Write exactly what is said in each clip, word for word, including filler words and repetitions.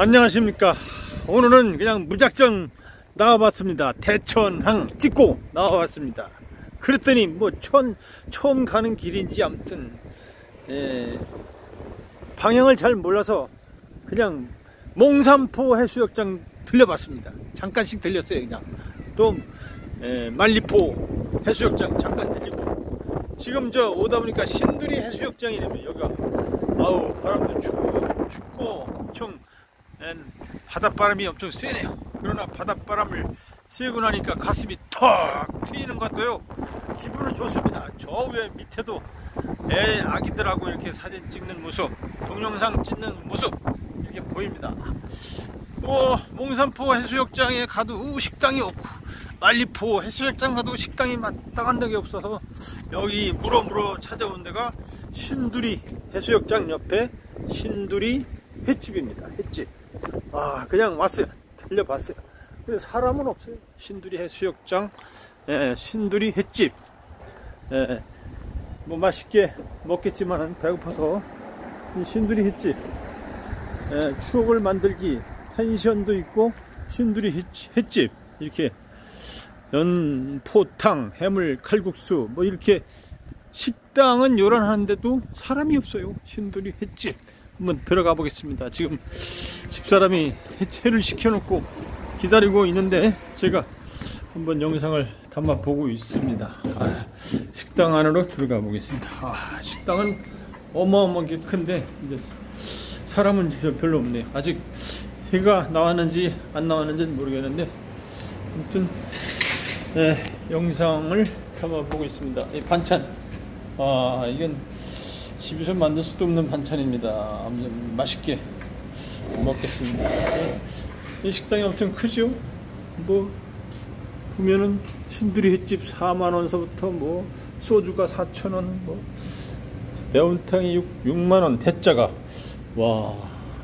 안녕하십니까. 오늘은 그냥 무작정 나와봤습니다. 대천항 찍고 나와봤습니다. 그랬더니 뭐 천, 처음 가는 길인지 아무튼 예, 방향을 잘 몰라서 그냥 몽산포 해수욕장 들려봤습니다. 잠깐씩 들렸어요. 그냥 또 예, 만리포 해수욕장 잠깐 들리고, 지금 저 오다 보니까 신두리 해수욕장이라면 여기가 아우 바람도 춥고 춥고 엄청 예, 바닷바람이 엄청 세네요. 그러나 바닷바람을 쐬고 나니까 가슴이 턱 트이는 것 같아요. 기분은 좋습니다. 저 위에 밑에도 애 아기들하고 이렇게 사진 찍는 모습, 동영상 찍는 모습 이렇게 보입니다. 또 몽산포 해수욕장에 가도 식당이 없고, 만리포 해수욕장 가도 식당이 마땅한 데가 없어서 여기 물어물어 찾아온 데가 신두리 해수욕장 옆에 신두리 횟집입니다. 횟집. 아 그냥 왔어요. 들려봤어요. 근데 사람은 없어요. 신두리 해수욕장 예, 신두리 횟집. 예, 뭐 맛있게 먹겠지만은 배고파서 이 신두리 횟집 예, 추억을 만들기 펜션도 있고 신두리 횟집 이렇게 연포탕, 해물, 칼국수 뭐 이렇게 식당은 요란하는데도 사람이 없어요. 신두리 횟집 한번 들어가 보겠습니다. 지금 집사람이 회를 시켜놓고 기다리고 있는데 제가 한번 영상을 담아 보고 있습니다. 아, 식당 안으로 들어가 보겠습니다. 아, 식당은 어마어마하게 큰데 이제 사람은 별로 없네요. 아직 해가 나왔는지 안 나왔는지는 모르겠는데 아무튼 네, 영상을 담아 보고 있습니다. 이 반찬, 아 이건 집에서 만들 수도 없는 반찬입니다. 아무튼 맛있게 먹겠습니다. 이 식당이 엄청 크죠? 뭐 보면은 신두리 횟집 사만 원서부터 뭐 소주가 사천 원, 뭐 매운탕이 육만 원, 대짜가 와,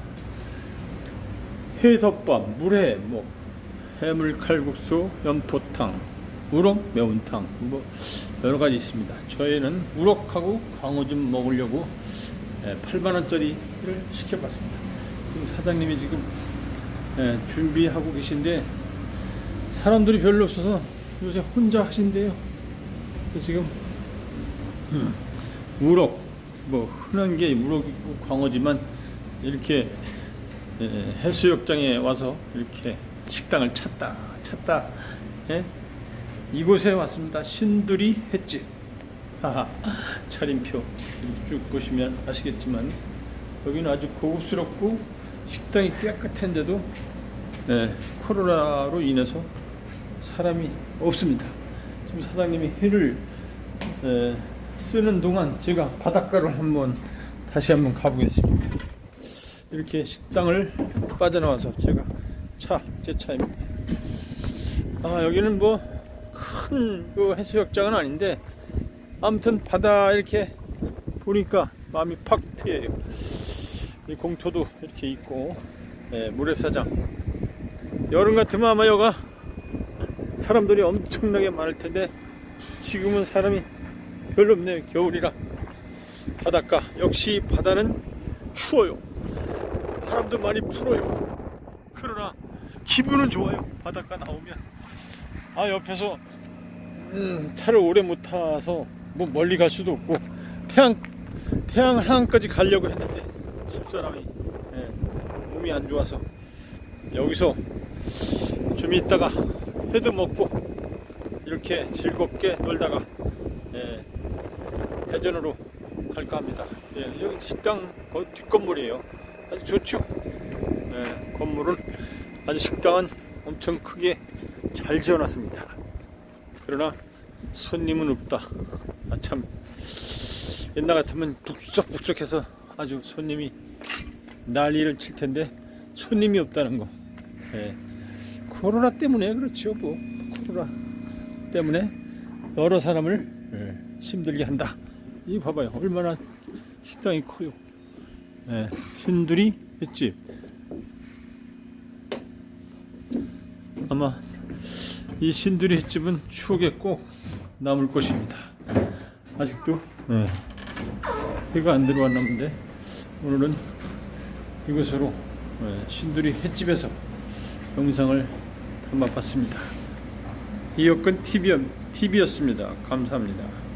회덮밥, 물회, 뭐 해물 칼국수, 연포탕, 우럭 매운탕 뭐 여러가지 있습니다. 저희는 우럭하고 광어 좀 먹으려고 팔만 원짜리를 시켜봤습니다. 지금 사장님이 지금 예, 준비하고 계신데 사람들이 별로 없어서 요새 혼자 하신대요. 그래서 지금 음, 우럭, 뭐 흔한 게 우럭이고 광어지만 이렇게 예, 해수욕장에 와서 이렇게 식당을 찾다 찾다 예? 이곳에 왔습니다. 신두리 횟집. 하하, 차림표 쭉 보시면 아시겠지만 여기는 아주 고급스럽고 식당이 깨끗한데도 네, 코로나로 인해서 사람이 없습니다. 지금 사장님이 회를 네, 쓰는 동안 제가 바닷가를 한번 다시 한번 가보겠습니다. 이렇게 식당을 빠져나와서 제가 차, 제 차입니다. 아 여기는 뭐 큰 그 해수욕장은 아닌데 아무튼 바다 이렇게 보니까 마음이 팍 트여요. 이 공터도 이렇게 있고 예, 모래사장. 여름 같으면 아마 여가 사람들이 엄청나게 많을 텐데 지금은 사람이 별로 없네요. 겨울이라. 바닷가 역시 바다는 추워요. 바람도 많이 불어요. 그러나 기분은 좋아요. 바닷가 나오면. 아 옆에서 음, 차를 오래 못 타서 뭐 멀리 갈 수도 없고 태양 태양항까지 가려고 했는데 집사람이 예, 몸이 안 좋아서 여기서 좀 있다가 회도 먹고 이렇게 즐겁게 놀다가 예, 대전으로 갈까 합니다. 예, 여기 식당 뒷건물이에요. 아주 좋죠. 예, 건물은 아주 식당은 엄청 크게 잘 지어놨습니다. 그러나 손님은 없다. 아, 참 옛날 같으면 북적북적해서 아주 손님이 난리를 칠 텐데 손님이 없다는 거. 예. 코로나 때문에 그렇죠. 뭐 코로나 때문에 여러 사람을 예, 힘들게 한다. 이 봐봐요. 얼마나 식당이 커요. 예. 신두리 횟집. 아마 이 신두리 횟집은 추억에 꼭 남을 것입니다. 아직도 예, 해가 안 들어왔나 본데 오늘은 이곳으로 예, 신두리 횟집에서 영상을 담아봤습니다. 이혁근 티비, 티비였습니다. 감사합니다.